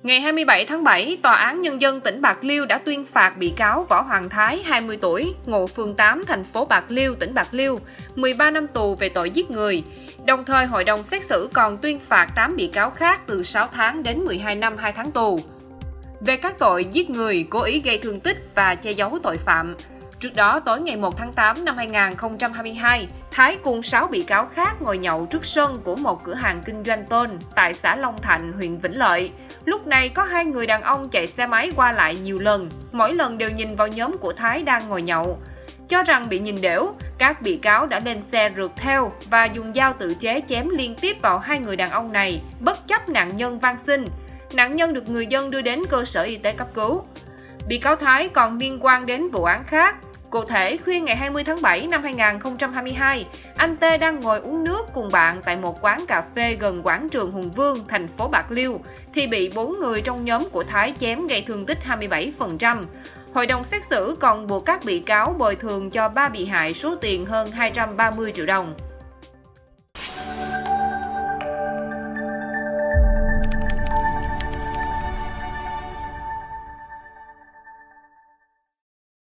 Ngày 27 tháng 7, Tòa án Nhân dân tỉnh Bạc Liêu đã tuyên phạt bị cáo Võ Hoàng Thái, 20 tuổi, ngụ phường 8, thành phố Bạc Liêu, tỉnh Bạc Liêu, 13 năm tù về tội giết người. Đồng thời, hội đồng xét xử còn tuyên phạt 8 bị cáo khác từ 6 tháng đến 12 năm 2 tháng tù về các tội giết người, cố ý gây thương tích và che giấu tội phạm. Trước đó, tối ngày 1 tháng 8 năm 2022, Thái cùng 6 bị cáo khác ngồi nhậu trước sân của một cửa hàng kinh doanh tôn tại xã Long Thạnh, huyện Vĩnh Lợi. Lúc này có 2 người đàn ông chạy xe máy qua lại nhiều lần, mỗi lần đều nhìn vào nhóm của Thái đang ngồi nhậu. Cho rằng bị nhìn đểu, các bị cáo đã lên xe rượt theo và dùng dao tự chế chém liên tiếp vào 2 người đàn ông này, bất chấp nạn nhân van xin. Nạn nhân được người dân đưa đến cơ sở y tế cấp cứu. Bị cáo Thái còn liên quan đến vụ án khác. Cụ thể, khuya ngày 20 tháng 7 năm 2022, anh T đang ngồi uống nước cùng bạn tại một quán cà phê gần quảng trường Hùng Vương, thành phố Bạc Liêu, thì bị 4 người trong nhóm của Thái chém gây thương tích 27%. Hội đồng xét xử còn buộc các bị cáo bồi thường cho 3 bị hại số tiền hơn 230 triệu đồng.